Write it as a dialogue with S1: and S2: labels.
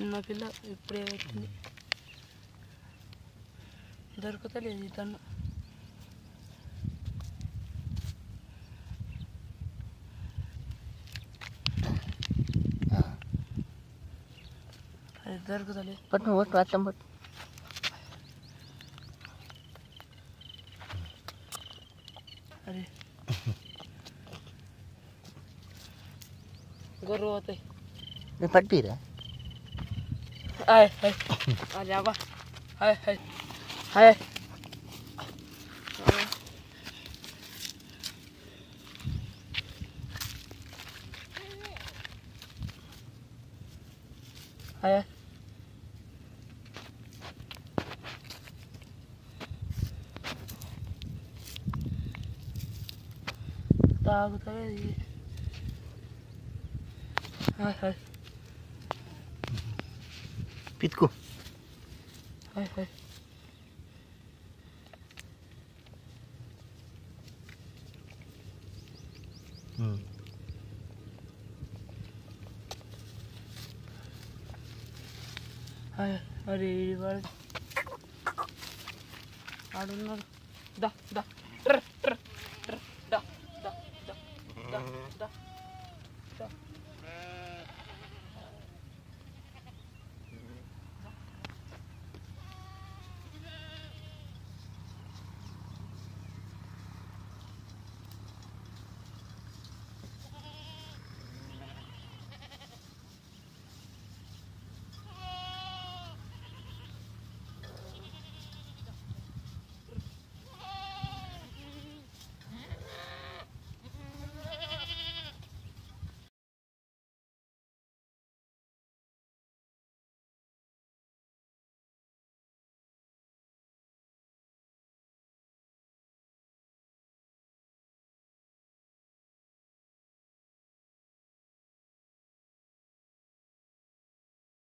S1: చిన్న పిల్ల ఇప్పుడే పెట్టింది దొరుకుతలేదు తను అది దొరుకుతలేదు
S2: పట్టు పట్టు అత్తం పట్టు
S1: అరే గొర్రె పోతాయి
S2: పట్టిరా
S1: హాయ్ హాయ్ అరే అబ్బా హాయ్ హాయ్ హాయ్ హాయ్ తాగుతుంది హాయ్ హాయ్
S2: పితుకు
S1: హాయ్ హాయ్ హాయ్ అరే వాడు ఆడున్నాడు దా దా దా దా దా దా దా